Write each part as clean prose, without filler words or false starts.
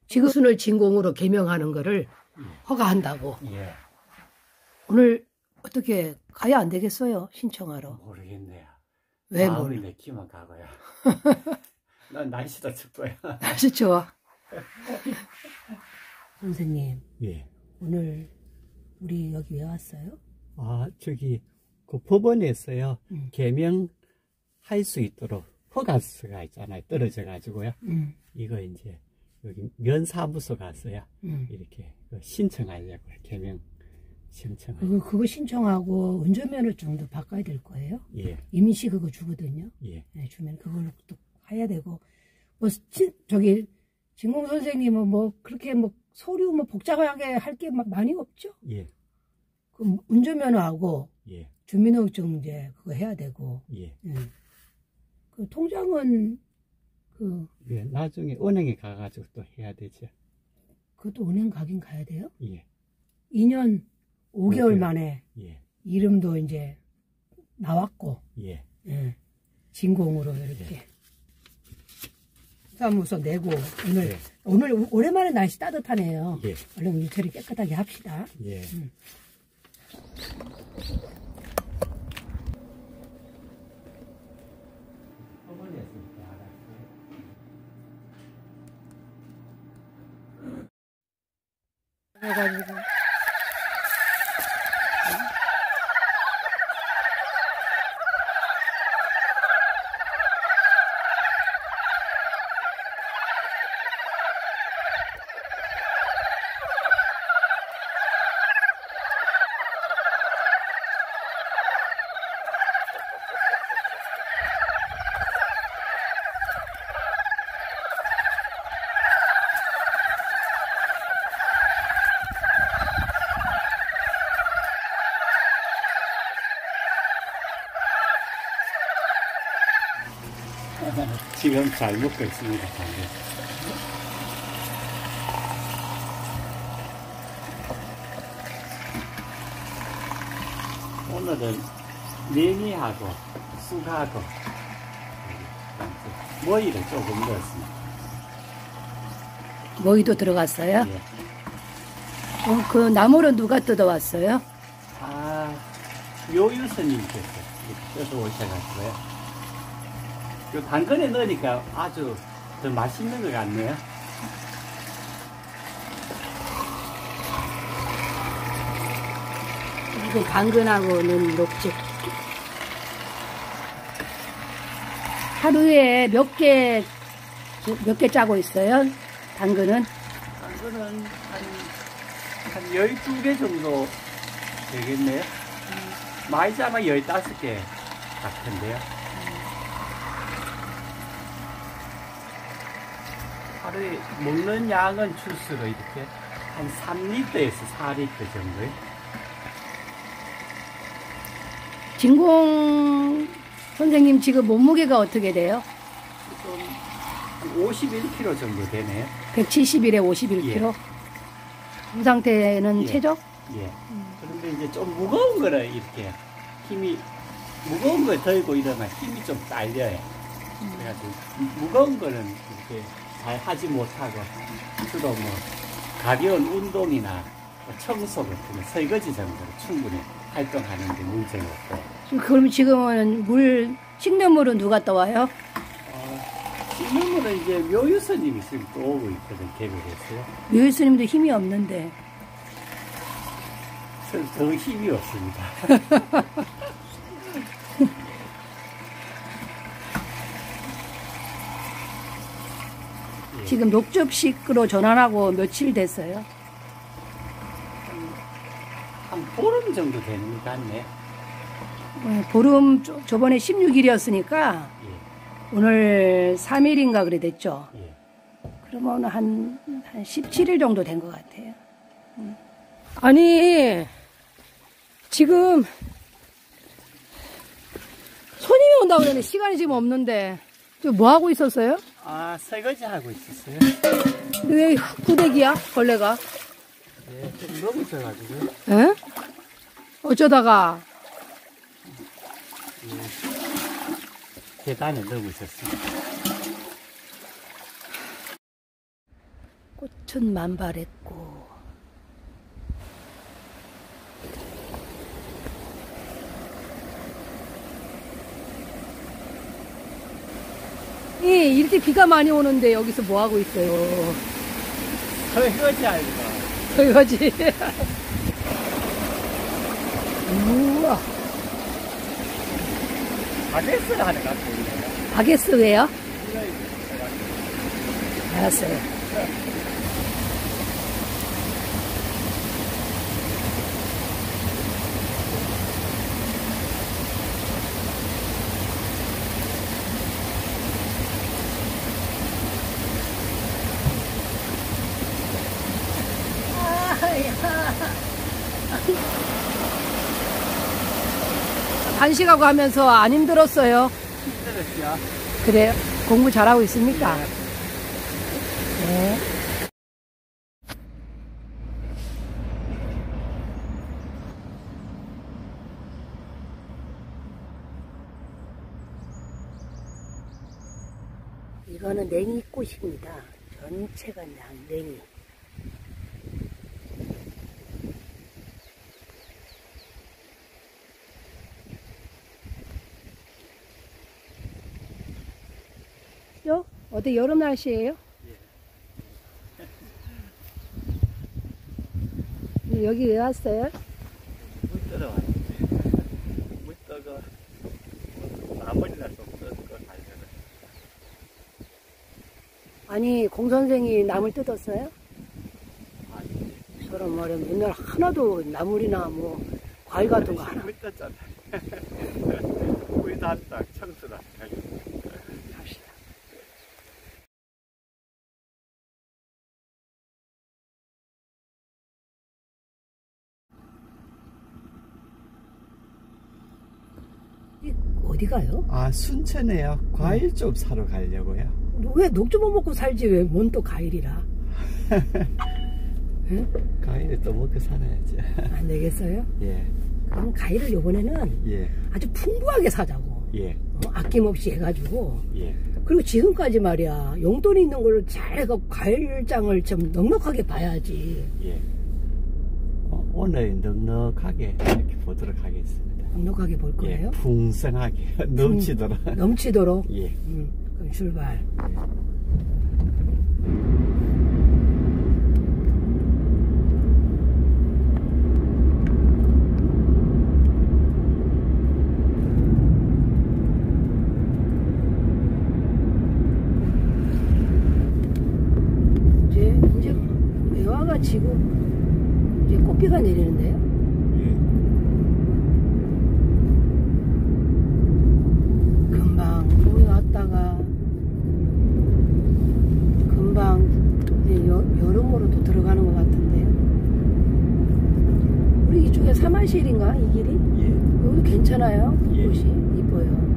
지구순을 진공으로 개명하는 거를 허가한다고. 예. 오늘 어떻게 가야 안 되겠어요? 신청하러. 모르겠네요. 왜 마음이 몰라? 내키면 가고요. 난 날씨도 춥고요. 날씨 좋아. 선생님, 예. 오늘 우리 여기 왜 왔어요? 아, 저기 그 법원에서요. 개명할 수 있도록 허가서가 있잖아요. 떨어져 가지고요. 이거 이제 여기 면사무소 가서요. 이렇게 신청하려고 개명 신청하려고. 그거 신청하고 운전면허증도 바꿔야 될 거예요? 예. 이민시 그거 주거든요. 예. 네, 주면 그걸로 또 해야 되고. 뭐 저기 진공 선생님은 뭐 그렇게 뭐 서류 뭐 복잡하게 할 게 많이 없죠? 예. 그 운전면허하고 예. 주민등록증 이제 그거 해야 되고. 예. 예. 그 통장은 예, 나중에 은행에 가가지고 또 해야 되죠. 그것도 은행 가긴 가야 돼요? 예. 2년 5개월 만에 예. 이름도 이제 나왔고. 예. 예. 진공으로 이렇게. 사무소 내고 오늘 오랜만에 날씨 따뜻하네요. 예. 얼른 유체를 깨끗하게 합시다. 예. 그래가지고 지금 잘 먹고 있습니다. 오늘은 냉이하고 쑥하고 모이를 조금 넣었습니다. 모이도 들어갔어요? 예. 그 나물은 누가 뜯어왔어요? 아, 묘유스님께서 뜯어 오셔가지고요. 요 당근에 넣으니까 아주 더 맛있는 것 같네요. 이거 당근하고는 녹즙. 하루에 몇 개 짜고 있어요? 당근은? 당근은 한 12개 정도 되겠네요. 많이 짜면 15개 같은데요. 하루에 먹는 양은 주스로 이렇게 한 3리터에서 4리터 정도요. 진공 선생님 지금 몸무게가 어떻게 돼요? 좀 한 51kg 정도 되네요. 171에 51kg? 이 상태는 예. 체적? 예. 그런데 이제 좀 무거운 거를 이렇게 힘이, 무거운 걸 들고 이러면 힘이 좀 딸려요. 그래가지고 무거운 거는 이렇게 잘 하지 못하고 주로 뭐 가벼운 운동이나 청소 같은 거, 설거지 정도로 충분히 활동하는데 문제가 없고요. 그럼 지금은 식료물은 누가 떠와요? 식물은 이제 묘유스님이 지금 또 오고 있거든, 개별했어요. 묘유스님도 힘이 없는데. 더 힘이 없습니다. 지금 녹즙식으로 전환하고 며칠 됐어요? 한 보름 정도 되는 것 같네. 보름, 저번에 16일이었으니까 예. 오늘 3일인가 그래 됐죠? 예. 그러면 한 17일 정도 된 것 같아요. 아니, 지금 손님이 온다고 그러네. 시간이 지금 없는데. 지금 뭐 하고 있었어요? 아, 설거지 하고 있었어요. 왜 흙구데기야, 벌레가? 예, 좀 너무 있어가지고요. 에? 어쩌다가? 계단에 넣고 있었어요. 꽃은 만발했고 이렇게 비가 많이 오는데 여기서 뭐 하고 있어요? 설거지 알고. 설거지. 우와. 바게스를 하는 것 같아요. 바게스 왜요? 알았어요. 반식하고 하면서 안 힘들었어요? 힘들었죠. 그래요? 공부 잘하고 있습니까? 네. 이거는 냉이꽃입니다. 전체가 냉이. 어때 여름 날씨예요? 예. 여기 왜 왔어요? 물 떠러 왔지. 물 떠가 나물이나 좀 떠서 가려고. 아니 공 선생이 나물 뜯었어요? 아니. 저런 말이야 맨날 하나도 나물이나 뭐 과일 같은 거 하나. 물 떴잖아. 물 닿다 청소다. 갑시다. 어디 가요? 아, 순천에요. 과일 좀 사러 가려고요. 왜 녹주만 먹고 살지 왜 뭔 또 과일이라? 응? 과일을 또 먹고 살아야지. 안 되겠어요? 예. 그럼 과일을 요번에는 예. 아주 풍부하게 사자고. 예. 아낌없이 해가지고. 예. 그리고 지금까지 말이야 용돈이 있는 걸로 잘 해서 과일장을 좀 넉넉하게 봐야지. 예. 오늘 넉넉하게 이렇게 보도록 하겠습니다. 넉넉하게 볼 거예요? 예, 풍성하게 넘치도록. 넘치도록. 예. 그럼 출발. 이제 외화가 지고 이제 꽃비가 내리는데요. 금방 봄이 왔다가 금방 이제 여름으로 또 들어가는 것 같은데요. 우리 이쪽에 사마실인가 이 길이? 예. 여기 괜찮아요. 예. 곳이 이뻐요.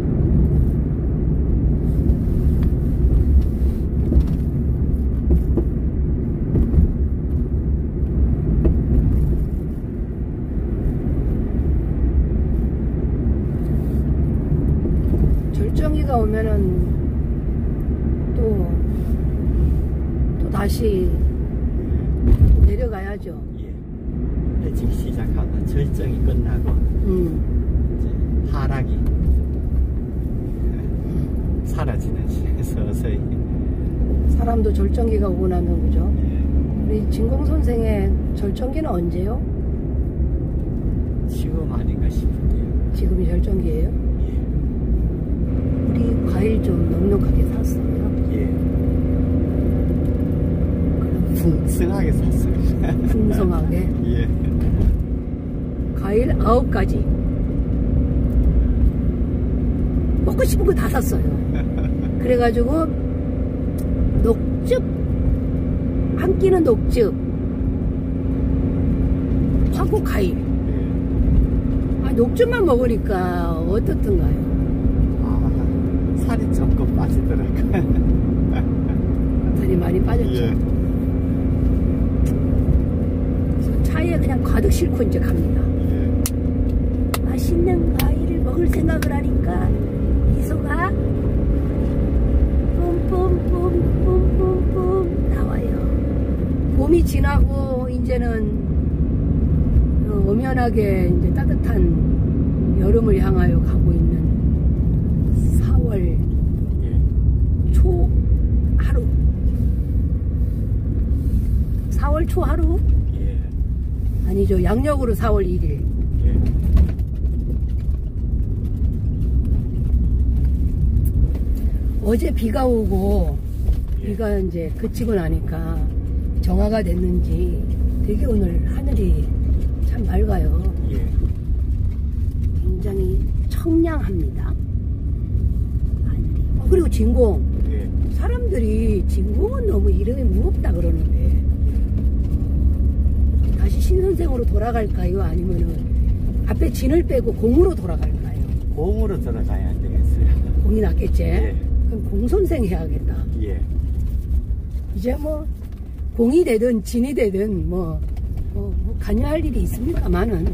절정기가 오면은 또 다시 내려가야죠. 예. 해지기 시작하고 절정이 끝나고 이제 하락이 사라지는 서서히. 사람도 절정기가 오고 나면 그죠? 예. 우리 진공 선생의 절정기는 언제요? 지금 아닌가 싶은데요. 지금이 절정기예요? 예. 우리 과일 좀 넉넉하게 샀어요. 예. 풍성하게 샀어요. 풍성하게. 예. 과일 9가지. 먹고 싶은 거 다 샀어요. 그래가지고 녹즙, 한 끼는 녹즙, 하고 과일. 아, 녹즙만 먹으니까 어떻던가요? 아, 살이 조금 빠지더라고요. 살이 많이 빠졌죠. 예. 그래서 차에 그냥 가득 싣고 이제 갑니다. 예. 맛있는 과일을 먹을 생각을 하니까 미소가 뿜뿜뿜뿜뿜뿜 나와요. 봄이 지나고 이제는 엄연하게 이제 따뜻한 여름을 향하여 가고 있는 4월 초 하루. 4월 초 하루? 예. 아니죠. 양력으로 4월 1일. 예. 어제 비가 오고 예. 비가 이제 그치고 나니까 정화가 됐는지 되게 오늘 하늘이 참 맑아요. 예. 굉장히 청량합니다. 하늘이. 그리고 진공. 예. 사람들이 진공은 너무 이름이 무겁다 그러는데 다시 신선생으로 돌아갈까요? 아니면은 앞에 진을 빼고 공으로 돌아갈까요? 공으로 들어가야 안 되겠어요. 공이 낫겠지? 예. 그럼 공선생 해야겠다. 예. 이제 뭐 공이 되든 진이 되든 뭐 관여할 일이 있습니다만은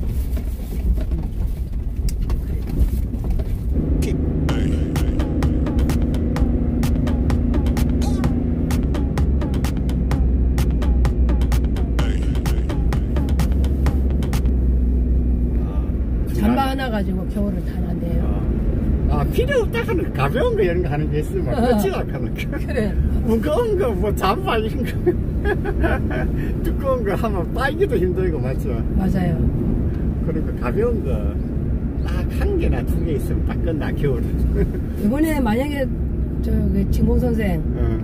잠바 하나 가지고 겨울을 타는데요. 아, 필요 없다 하는 가벼운 거 이런 거 하는 게 있으면 끝이라 하는 거. 그래. 무거운 거 뭐 잠바 이런 거 두꺼운 거 하면 빨기도 힘들고 맞죠? 맞아요. 그러니까 가벼운 거 딱 한 개나 두 개 있으면 딱 끝나 겨울은. 이번에 만약에 그 진공 선생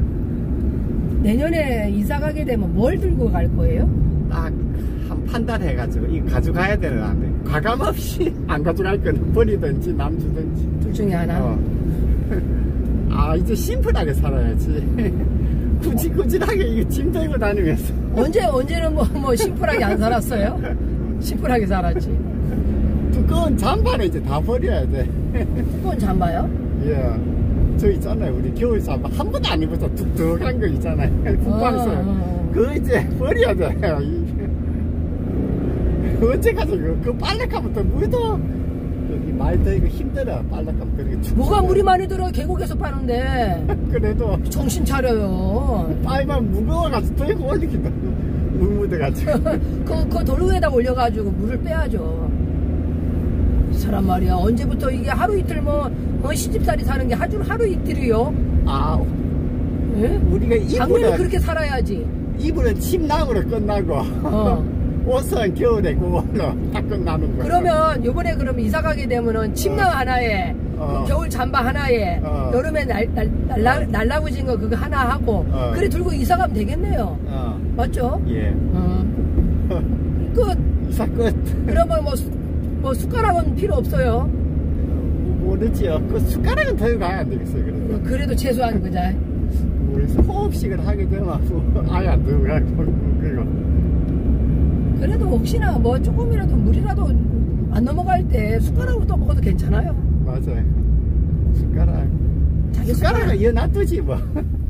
내년에 이사 가게 되면 뭘 들고 갈 거예요? 딱 한 판단해가지고 이거 가져가야 되는 안 돼. 과감 없이 안 가져갈 거는 버리든지 남 주든지. 둘 중에 하나. 아 이제 심플하게 살아야지. 구질구질하게 이거 짐 들고 다니면서. 언제는 뭐 심플하게 안 살았어요? 심플하게 살았지. 두꺼운 잠바는 이제 다 버려야 돼. 두꺼운 잠바요? 예. 저 있잖아요. 우리 겨울 잠바 한 번도 안 입어서 뚝뚝한 거 있잖아요. 북방서. 그거 이제 버려야 돼요. 언제까지 그 빨래하면 또 물도 여기 말 들고 힘들어. 빨래하면 그렇게 춥고. 뭐가 물이 많이 들어? 계곡에서 빠는데. 그래도 정신 차려요. 빨만 무거워가지고 들고 올리기도 물 묻어가지고. 그 돌 위에다 올려가지고 물을 빼야죠. 이 사람 말이야. 언제부터 이게 하루 이틀 시집살이 사는 게 하루 이틀이요? 아, 예? 우리가 작년에 그렇게 살아야지. 이불은 침낭으로 끝나고 옷은 겨울에 그걸로 다 끝나는 거야. 그러면 요번에 그럼 이사 가게 되면은 침낭 하나에 겨울 잠바 하나에 여름에 날라부진 거 그거 하나 하고 그래 들고 이사 가면 되겠네요. 맞죠? 예. 끝. 이사 끝. 그러면 뭐 숟가락은 필요 없어요. 모르지요. 그 숟가락은 들고 가야 안 되겠어요. 그래도 최소한 그자. 그래서 호흡식을 하게 되면 아예 안 들고 가고 그리고. 그래도 혹시나 뭐 조금이라도 물이라도 안 넘어갈 때 숟가락으로 또 먹어도 괜찮아요. 맞아요. 숟가락은 이어 놔두지 뭐.